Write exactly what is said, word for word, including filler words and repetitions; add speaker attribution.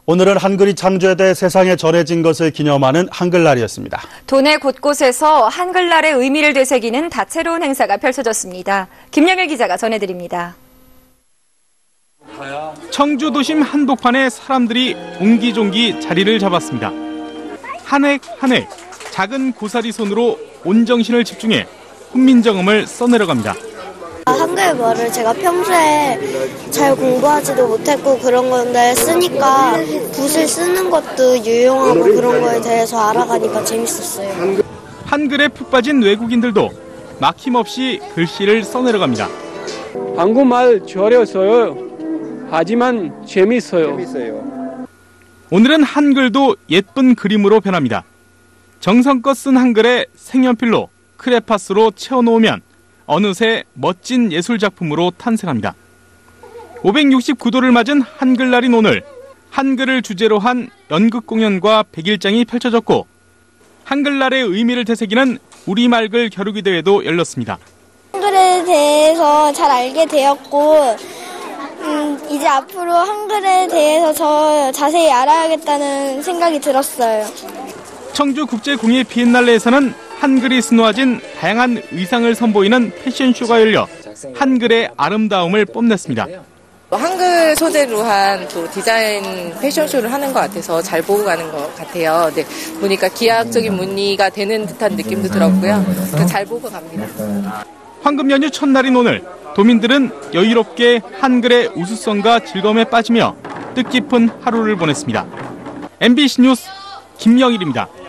Speaker 1: 오늘은 한글이 창조돼 세상에 전해진 것을 기념하는 한글날이었습니다.
Speaker 2: 도내 곳곳에서 한글날의 의미를 되새기는 다채로운 행사가 펼쳐졌습니다. 김영일 기자가 전해드립니다.
Speaker 3: 청주 도심 한복판에 사람들이 옹기종기 자리를 잡았습니다. 한 획 한 획 작은 고사리 손으로 온 정신을 집중해 훈민정음을 써내려갑니다.
Speaker 4: 한글말을 제가 평소에 잘 공부하지도 못했고 그런 건데 쓰니까 붓을 쓰는 것도 유용하고 그런 거에 대해서 알아가니까 재밌었어요.
Speaker 3: 한글에 푹 빠진 외국인들도 막힘없이 글씨를 써내려갑니다.
Speaker 5: 한국말 저려서요. 하지만 재밌어요.
Speaker 3: 오늘은 한글도 예쁜 그림으로 변합니다. 정성껏 쓴 한글에 색연필로 크레파스로 채워놓으면 어느새 멋진 예술작품으로 탄생합니다. 오백육십구 도를 맞은 한글날인 오늘, 한글을 주제로 한 연극 공연과 백일장이 펼쳐졌고 한글날의 의미를 되새기는 우리말글 겨루기 대회도 열렸습니다.
Speaker 4: 한글에 대해서 잘 알게 되었고 음, 이제 앞으로 한글에 대해서 더 자세히 알아야겠다는 생각이 들었어요.
Speaker 3: 청주국제공예 비엔날레에서는 한글이 수놓아진 다양한 의상을 선보이는 패션쇼가 열려 한글의 아름다움을 뽐냈습니다.
Speaker 6: 한글 소재로 한 또 디자인 패션쇼를 하는 것 같아서 잘 보고 가는 것 같아요. 네, 보니까 기하학적인 무늬가 되는 듯한 느낌도 들었고요. 잘 보고 갑니다.
Speaker 3: 황금 연휴 첫날인 오늘, 도민들은 여유롭게 한글의 우수성과 즐거움에 빠지며 뜻깊은 하루를 보냈습니다. 엠비씨 뉴스 김영일입니다.